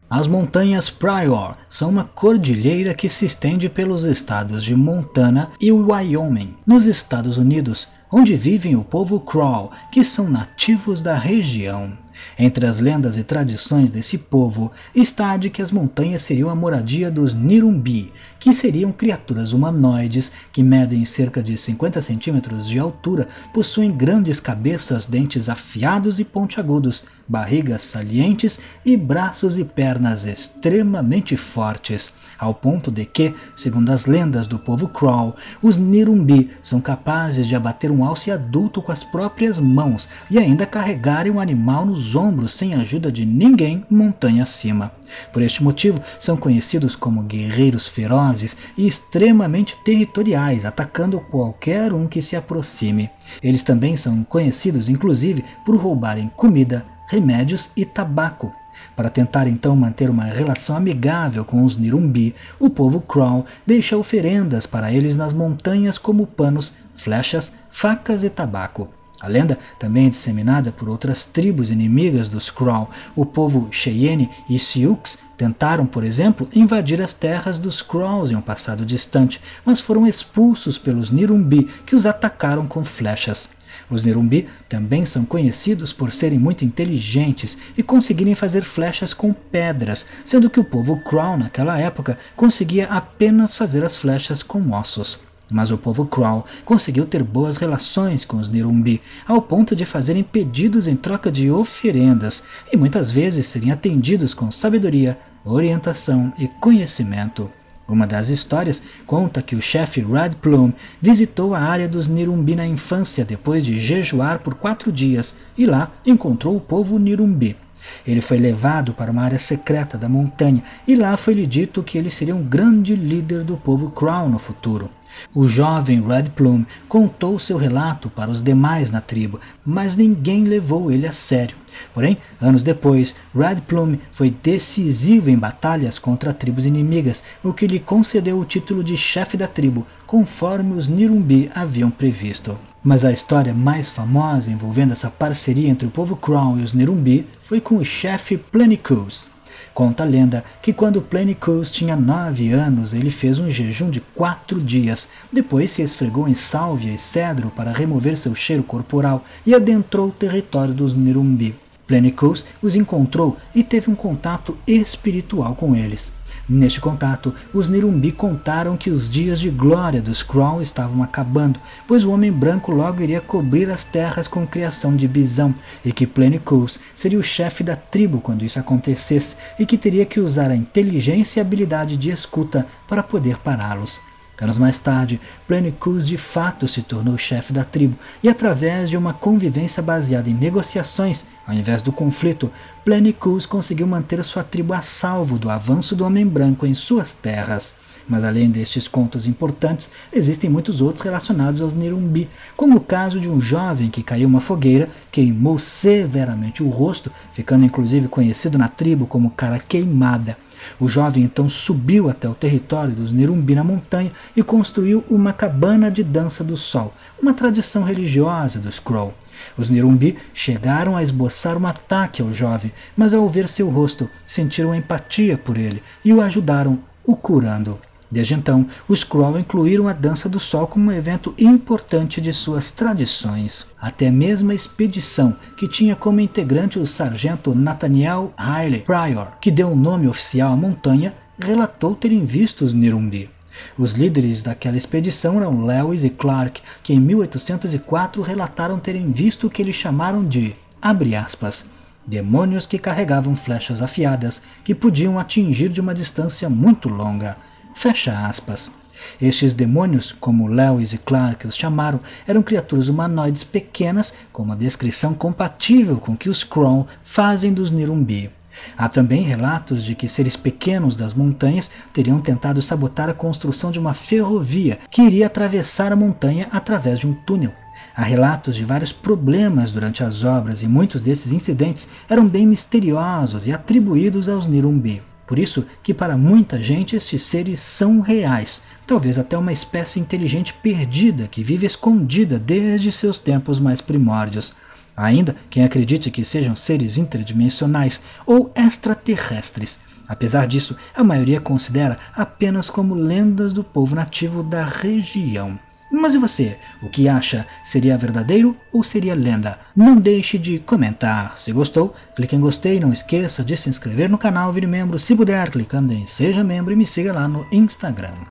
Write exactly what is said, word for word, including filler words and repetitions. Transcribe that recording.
As montanhas Pryor são uma cordilheira que se estende pelos estados de Montana e Wyoming, nos Estados Unidos, onde vivem o povo Crow, que são nativos da região. Entre as lendas e tradições desse povo está a de que as montanhas seriam a moradia dos Nirumbi, que seriam criaturas humanoides que medem cerca de cinquenta centímetros de altura, possuem grandes cabeças, dentes afiados e pontiagudos, barrigas salientes e braços e pernas extremamente fortes, ao ponto de que, segundo as lendas do povo Crow, os Nirumbi são capazes de abater um alce adulto com as próprias mãos e ainda carregarem um animal nos ombros sem a ajuda de ninguém montanha acima. Por este motivo, são conhecidos como guerreiros ferozes e extremamente territoriais, atacando qualquer um que se aproxime. Eles também são conhecidos, inclusive, por roubarem comida, remédios e tabaco. Para tentar então manter uma relação amigável com os Nirumbi, o povo Crow deixa oferendas para eles nas montanhas como panos, flechas, facas e tabaco. A lenda também é disseminada por outras tribos inimigas dos Crow. O povo Cheyenne e Sioux tentaram, por exemplo, invadir as terras dos Crows em um passado distante, mas foram expulsos pelos Nirumbi, que os atacaram com flechas. Os Nirumbi também são conhecidos por serem muito inteligentes e conseguirem fazer flechas com pedras, sendo que o povo Crow naquela época conseguia apenas fazer as flechas com ossos. Mas o povo Crow conseguiu ter boas relações com os Nirumbi, ao ponto de fazerem pedidos em troca de oferendas, e muitas vezes serem atendidos com sabedoria, orientação e conhecimento. Uma das histórias conta que o chefe Red Plume visitou a área dos Nirumbi na infância depois de jejuar por quatro dias e lá encontrou o povo Nirumbi. Ele foi levado para uma área secreta da montanha e lá foi-lhe dito que ele seria um grande líder do povo Crow no futuro. O jovem Red Plume contou seu relato para os demais na tribo, mas ninguém levou ele a sério. Porém, anos depois, Red Plume foi decisivo em batalhas contra tribos inimigas, o que lhe concedeu o título de chefe da tribo, conforme os Nirumbi haviam previsto. Mas a história mais famosa envolvendo essa parceria entre o povo Crow e os Nirumbi foi com o chefe Planicus. Conta a lenda que quando Planicus tinha nove anos, ele fez um jejum de quatro dias. Depois se esfregou em sálvia e cedro para remover seu cheiro corporal e adentrou o território dos Nirumbi. Planicus os encontrou e teve um contato espiritual com eles. Neste contato, os Nirumbi contaram que os dias de glória dos Crow estavam acabando, pois o homem branco logo iria cobrir as terras com criação de bisão, e que Planicus seria o chefe da tribo quando isso acontecesse, e que teria que usar a inteligência e habilidade de escuta para poder pará-los. Anos mais tarde, Planicus de fato se tornou chefe da tribo, e através de uma convivência baseada em negociações, ao invés do conflito, Planicus conseguiu manter sua tribo a salvo do avanço do homem branco em suas terras. Mas além destes contos importantes, existem muitos outros relacionados aos Nirumbi, como o caso de um jovem que caiu uma fogueira, queimou severamente o rosto, ficando inclusive conhecido na tribo como cara queimada. O jovem então subiu até o território dos Nirumbi na montanha e construiu uma cabana de dança do sol, uma tradição religiosa dos Crow. Os Nirumbi chegaram a esboçar um ataque ao jovem, mas ao ver seu rosto, sentiram empatia por ele e o ajudaram, o curando. Desde então, os Crow incluíram a dança do sol como um evento importante de suas tradições. Até mesmo a expedição, que tinha como integrante o sargento Nathaniel Riley Pryor, que deu o nome oficial à montanha, relatou terem visto os Nirumbi. Os líderes daquela expedição eram Lewis e Clark, que em mil oitocentos e quatro relataram terem visto o que eles chamaram de, abre aspas, demônios que carregavam flechas afiadas que podiam atingir de uma distância muito longa. Fecha aspas. Estes demônios, como Lewis e Clark os chamaram, eram criaturas humanoides pequenas com uma descrição compatível com o que os Crow fazem dos Nirumbi. Há também relatos de que seres pequenos das montanhas teriam tentado sabotar a construção de uma ferrovia que iria atravessar a montanha através de um túnel. Há relatos de vários problemas durante as obras e muitos desses incidentes eram bem misteriosos e atribuídos aos Nirumbi. Por isso que para muita gente estes seres são reais, talvez até uma espécie inteligente perdida que vive escondida desde seus tempos mais primórdios. ainda quem acredite que sejam seres interdimensionais ou extraterrestres. Apesar disso, a maioria considera apenas como lendas do povo nativo da região. Mas e você? O que acha? Seria verdadeiro ou seria lenda? Não deixe de comentar. Se gostou, clique em gostei, não esqueça de se inscrever no canal, vire membro se puder, clicando em seja membro e me siga lá no Instagram.